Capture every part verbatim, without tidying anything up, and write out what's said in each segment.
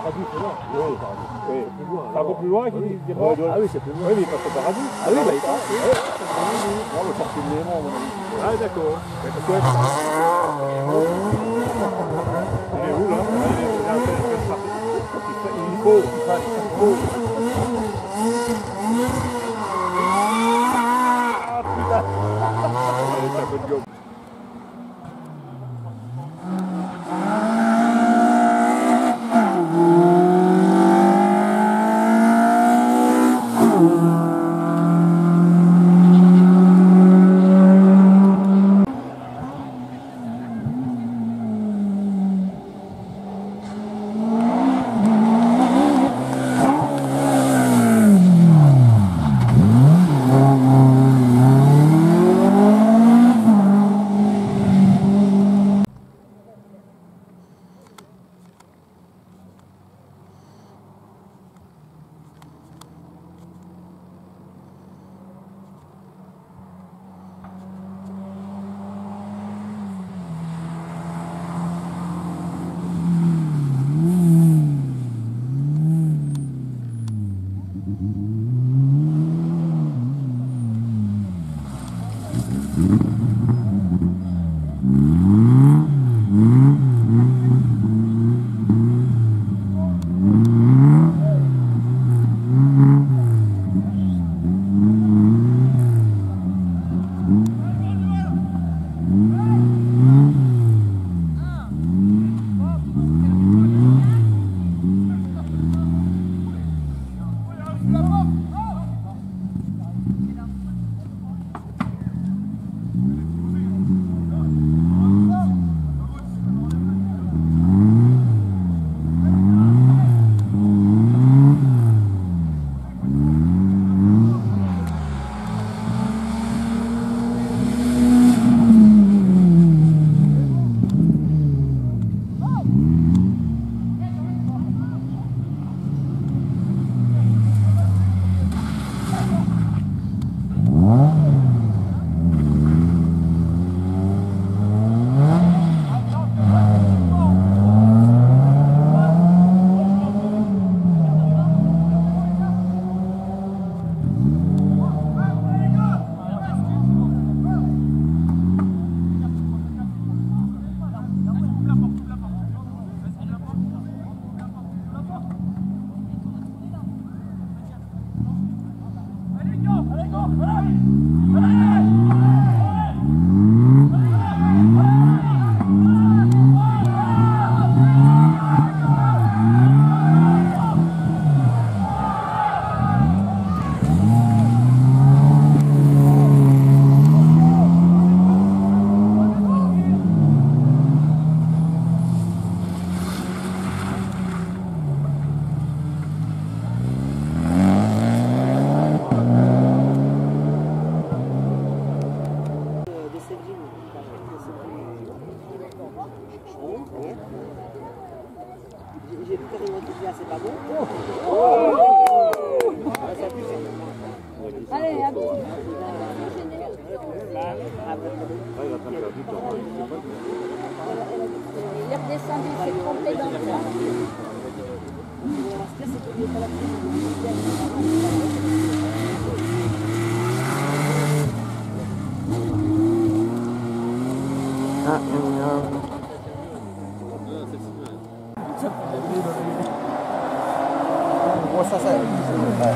Paradis, c'est là. Oui, oui. C'est un peu plus loin qu'il est Ah oui, c'est plus loin. Oui, mais il passe au Paradis. Ah oui, bah il passe. Oui, on va sortir de l'élément, à mon avis. Ah, d'accord. Il est où, là? Il est là, il faut, il fasse, il faut. Ah, putain. C'est un peu de gomme. J'ai vu que c'est pas bon. Allez, à bout. Il est redescendu, il s'est trompé dans le plan. Ah, énorme. Moi, ça, ça. Ouais.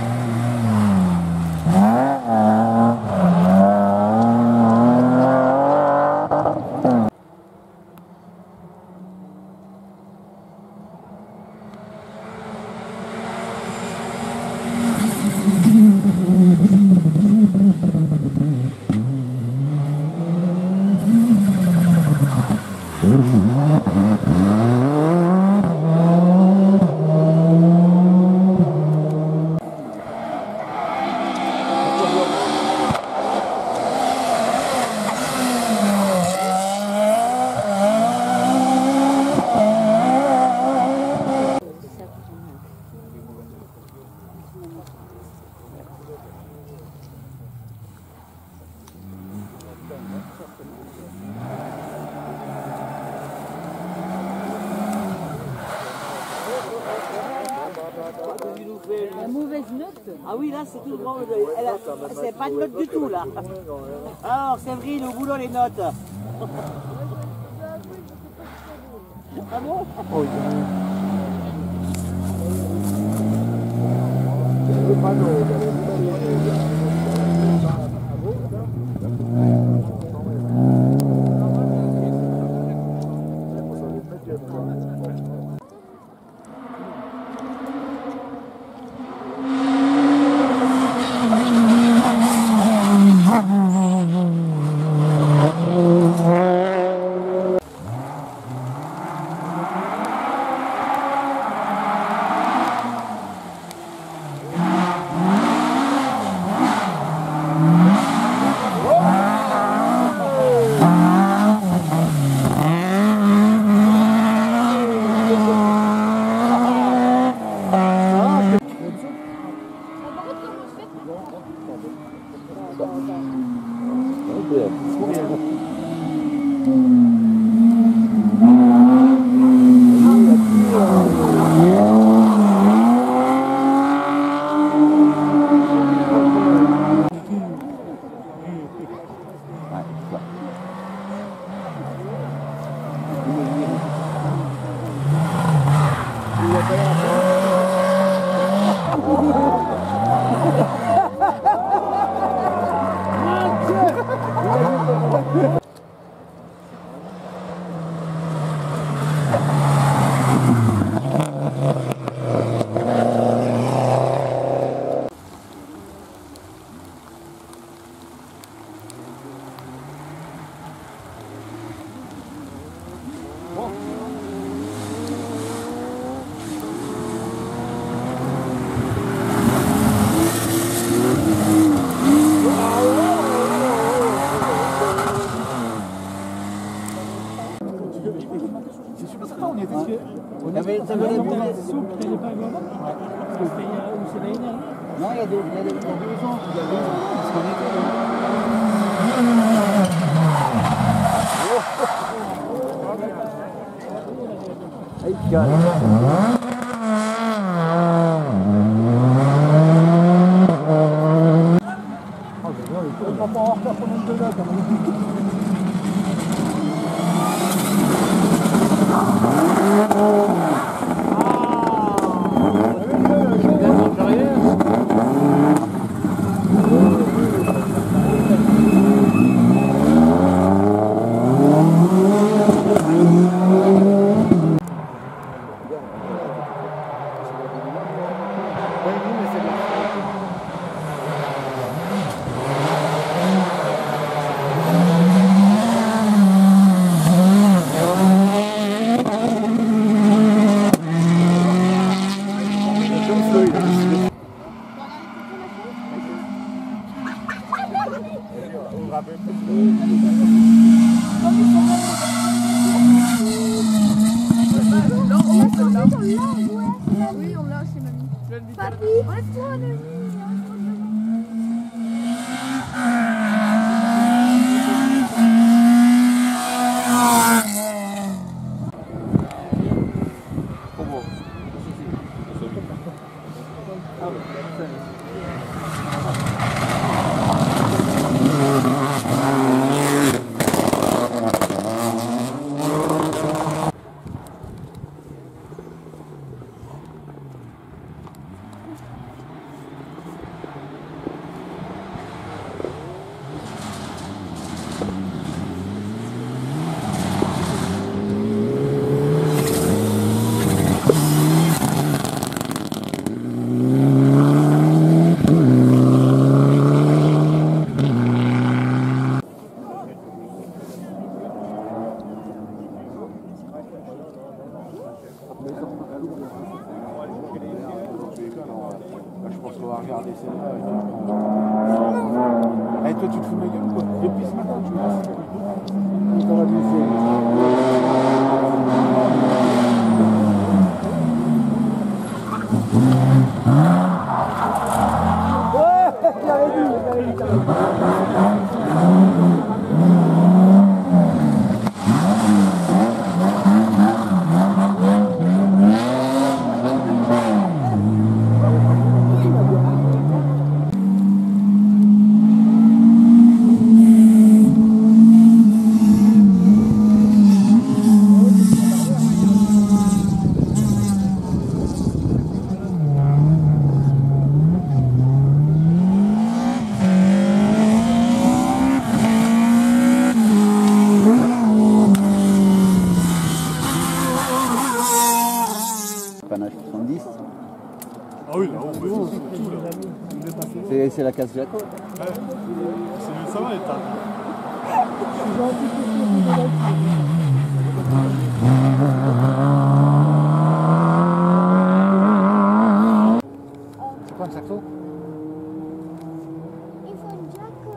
La mauvaise note. Ah oui, là, c'est tout drôle. Elle a- C'est pas de notes du tout, là. Alors, Séverine, au boulot, les notes. Ah bon? Il y avait ça venait de soupe, il n'y a pas vraiment. Ouais. Parce que c'était l'année dernière. Non, il y a deux, il y a deux, il y a deux ans. Il y a deux ans. Parce qu'on était là. Aïe, calme. On va pas en retard pour nous deux là, quand même. Oui, on l'a chez mamie. Papy, enlève-toi, mamie. Je pense qu'on va regarder celle-là. Et toi, tu te fous de ma gueule ou quoi? Depuis ce matin, tu vois. Ça va ouais, j'avais dit, j'avais dit, j'avais dit. Ah oui, là-haut, ouais, c'est tout là. C'est c'est la casse Jaco. Ouais. C'est- Ça va être tard. C'est quoi un saxo? Il faut déjà que...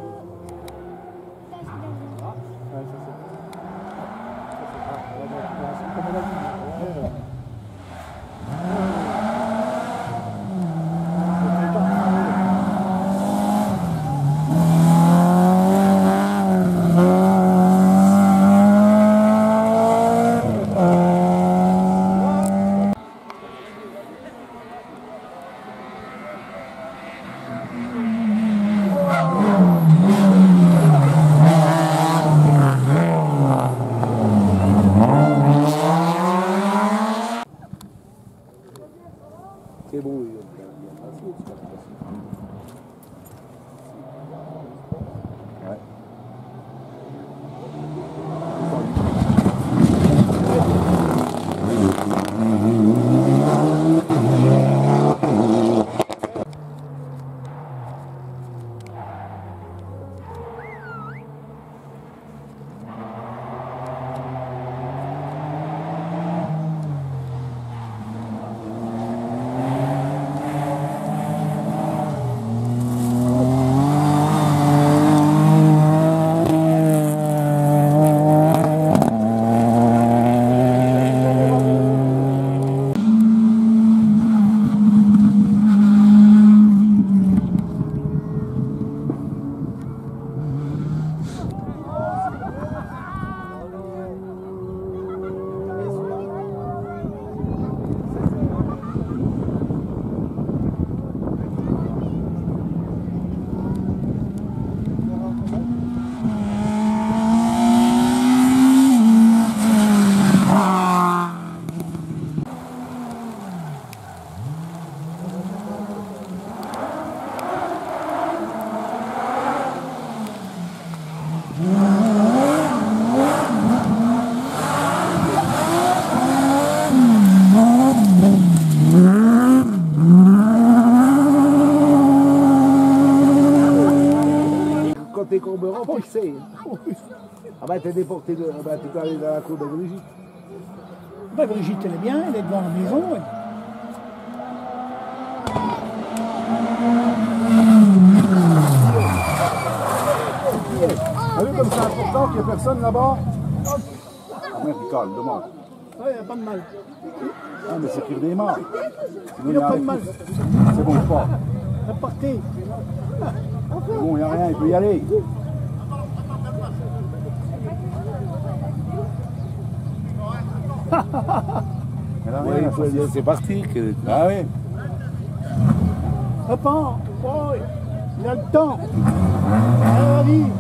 Ouais, ça c'est. C'est beau, il y a ouais. Quand t'es Comberan, tu le sais. Ah bah t'es déporté de. Ah bah tu peux aller dans la cour de Brigitte. Bah, Brigitte, elle est bien, elle est devant la maison. Elle. T'as vu comme c'est important qu'il n'y ait personne là-bas? Ah merde, il cale, demande. Ouais, il n'y a pas de mal. Ah mais c'est qu'il redémarre. Il n'y a pas de mal. C'est bon, je pars. Repartez. C'est bon, il n'y a rien, il peut y aller. C'est parti. Que... Ah oui. Repars. Oh, il a le temps. Allez, vas-y.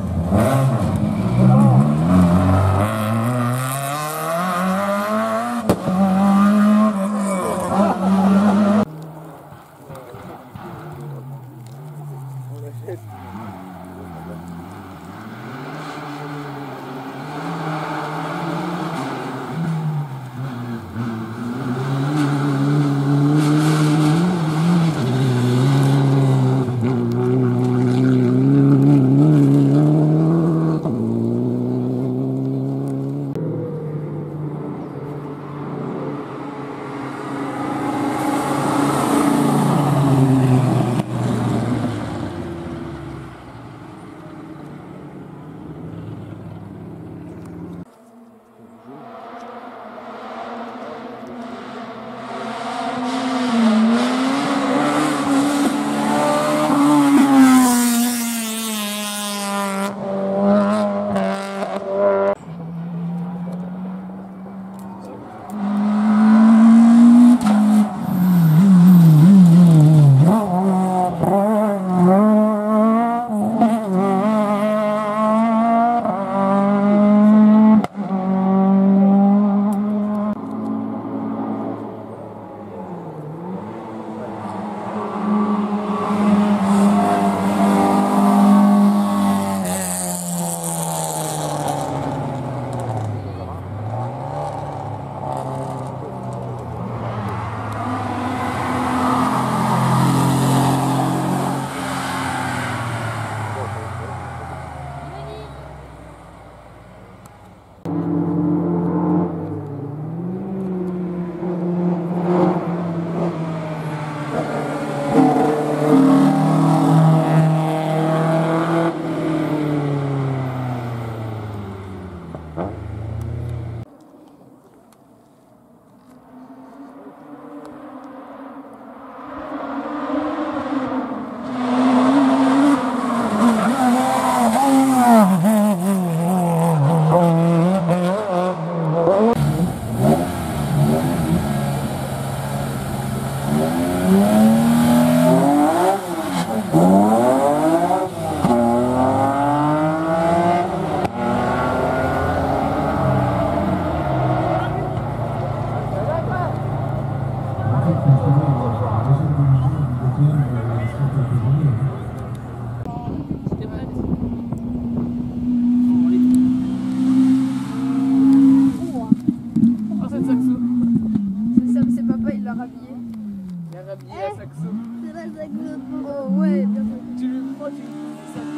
Il y a Rabbi à Saxo. C'est la Saxo. Oh ouais, bien sûr. Tu le prends, tu lui fais ça.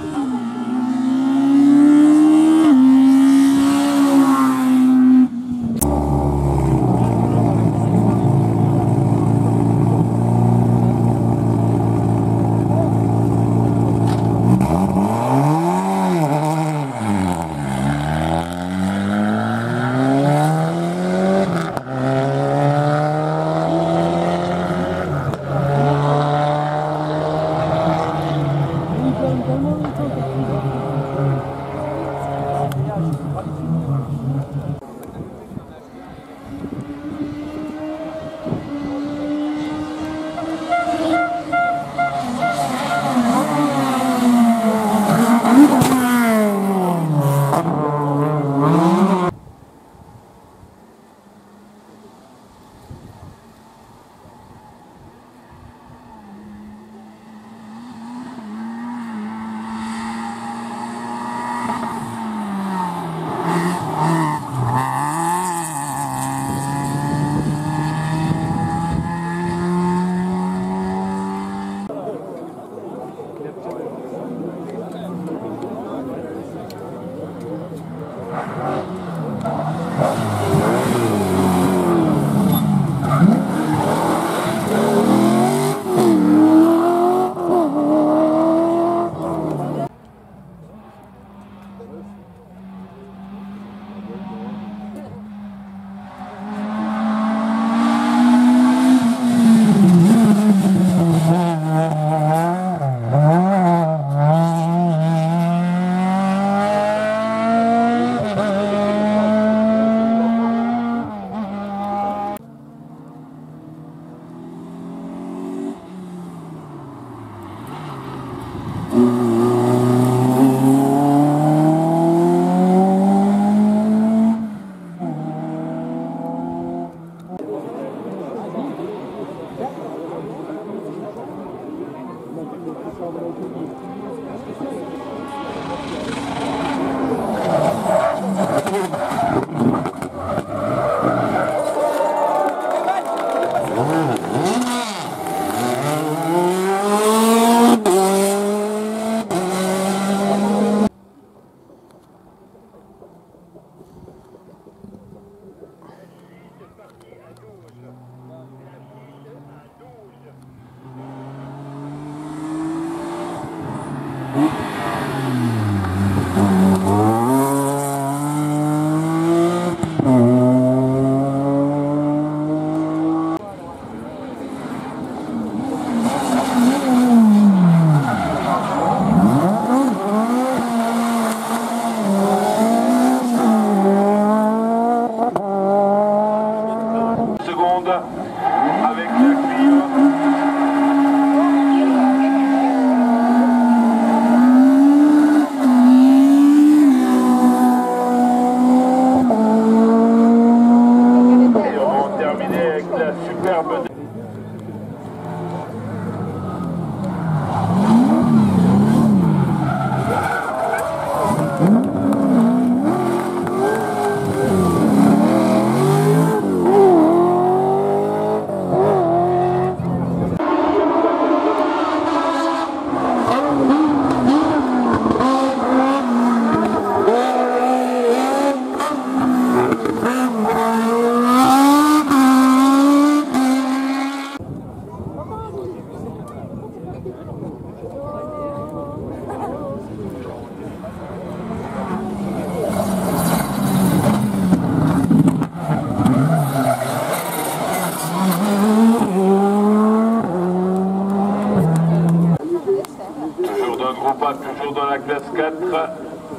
Toujours dans la classe quatre.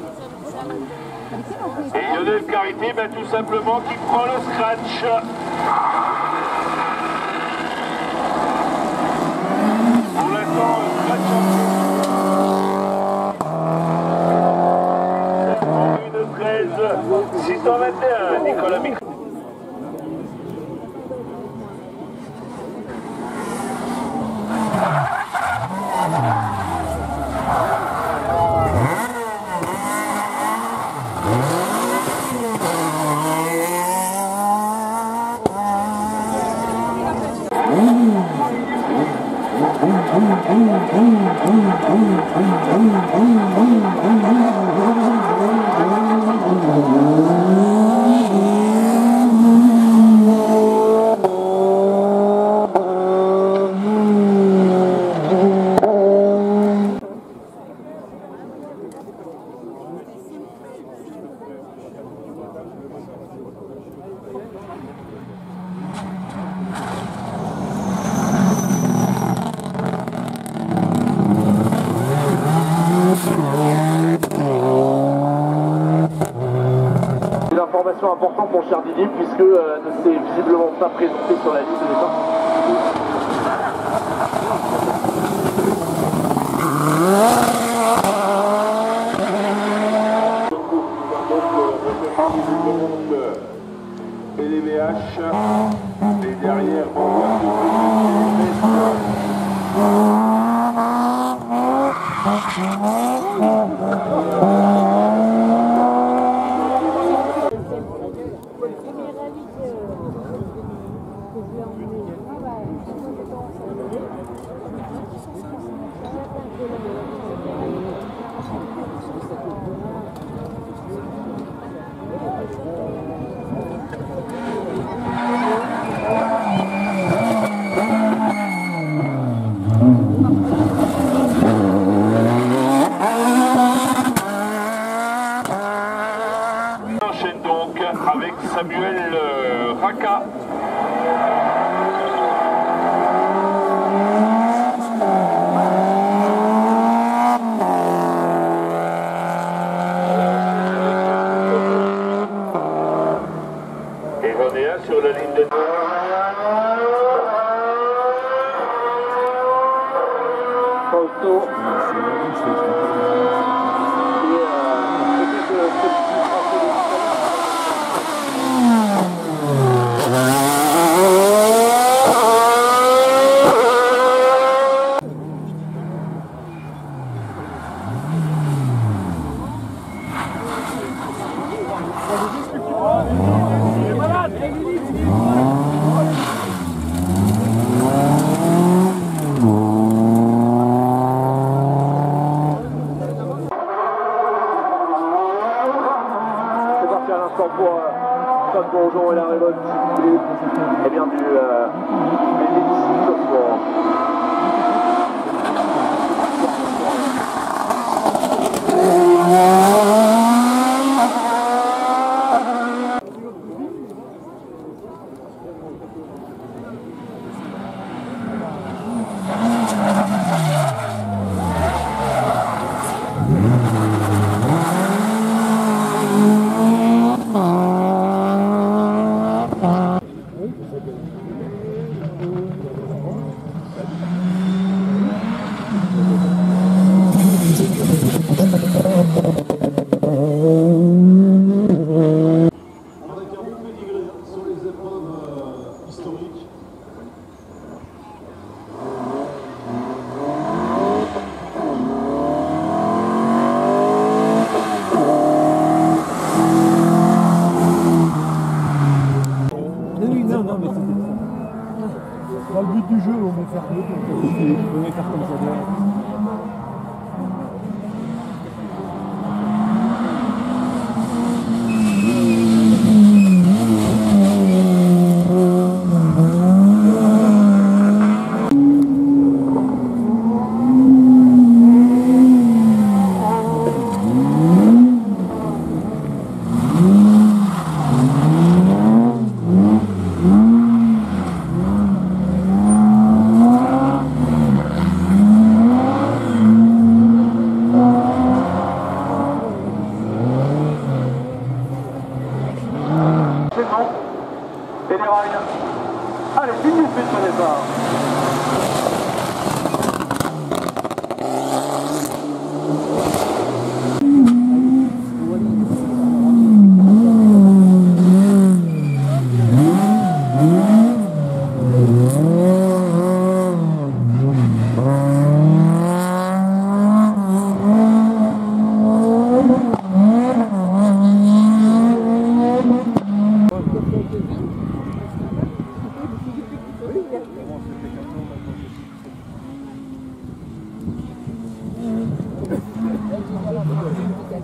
Et Lionel Carité, ben, tout simplement, qui prend le scratch. Pour l'instant, scratch en une treize, six cent vingt et un, Nicolas Micro. Ooh. Une information importante mon cher Didier puisque euh, ne s'est visiblement pas présenté sur la liste de départ. Et les V H, et derrière, on voit On enchaîne donc avec Samuel euh, Raka. Et j'en ai un sur la ligne de... Fausto. à l'instant pour euh, Tom Bourgeon et la révolte et bien du euh, Dans le but du jeu, on va faire deux, on va faire comme ça. Et les rails. Allez, une minute sur le départ.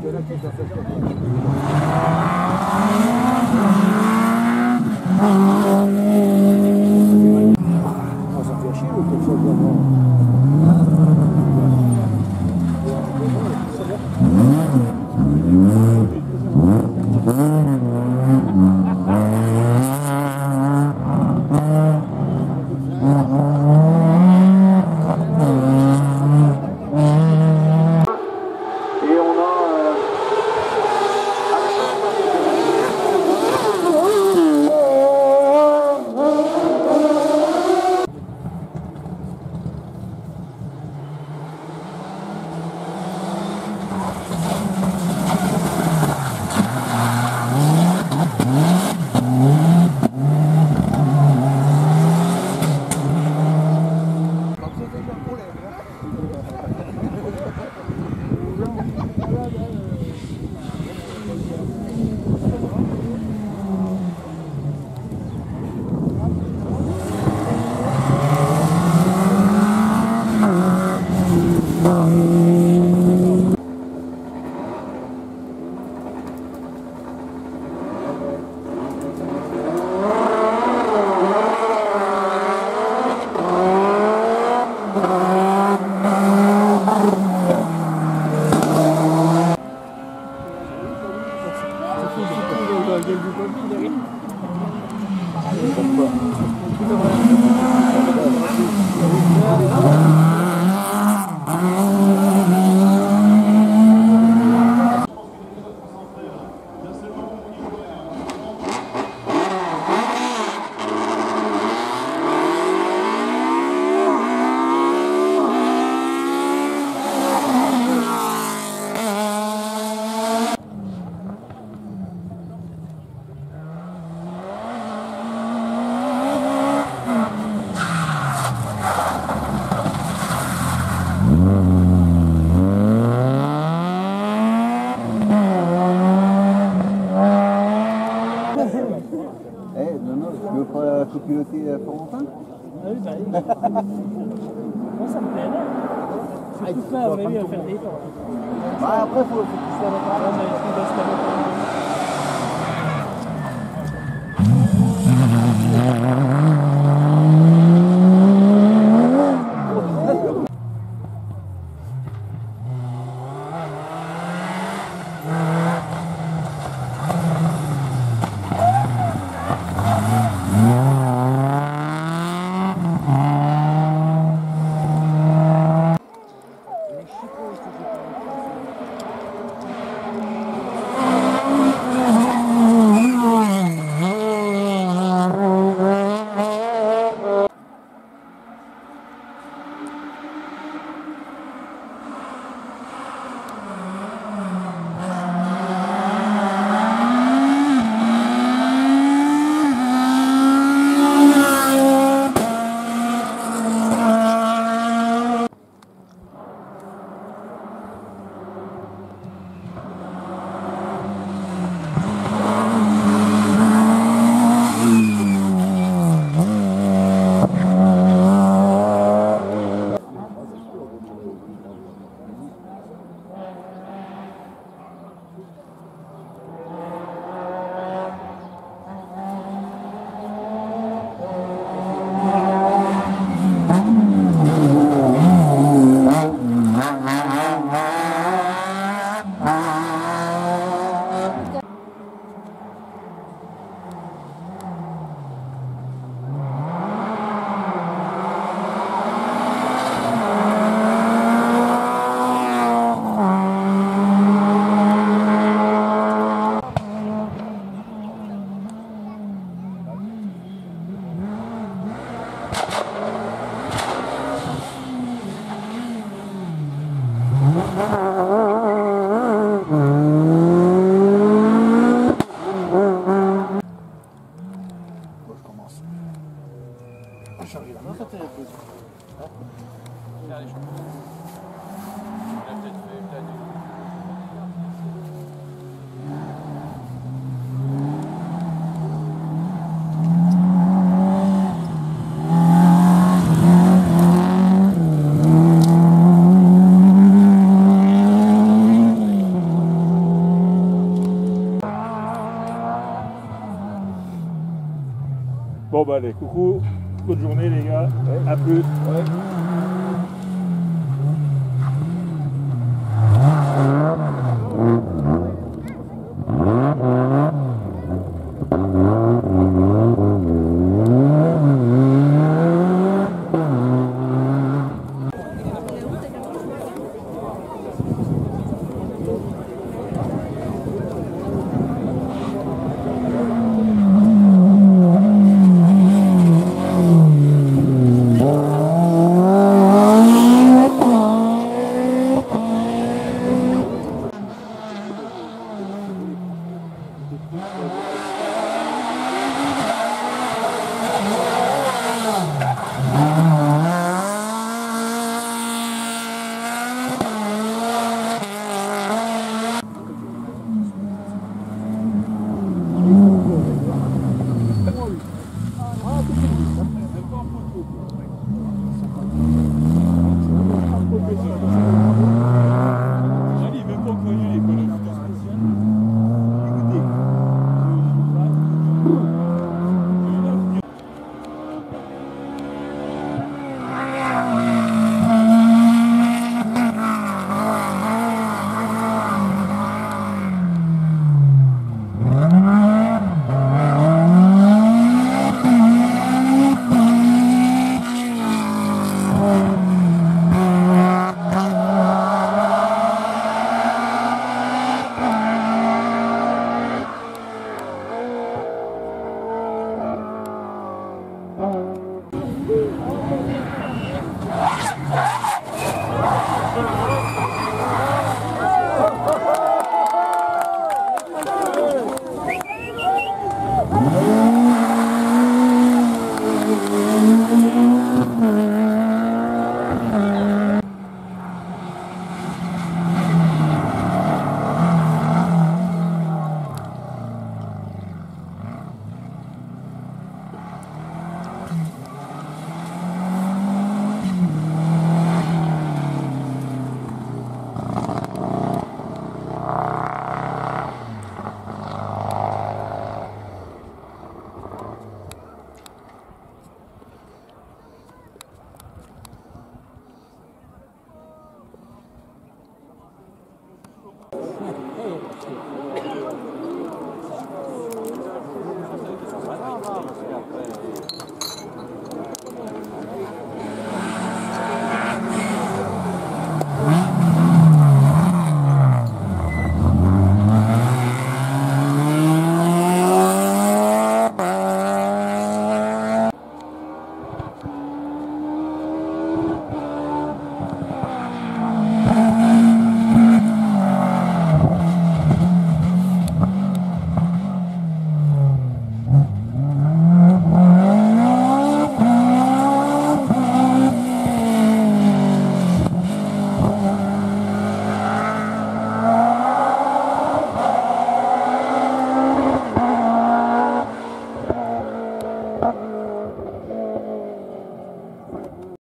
Copiloter Florentin? Ah oui, bah oui. Moi, ça me plaît, là. C'est tout ça, mais lui, à faire des efforts. Bah, après, il faut qu'il soit là. Non, mais est-ce qu'il doit se faire Allez, coucou, bonne journée les gars, à plus. Ouais.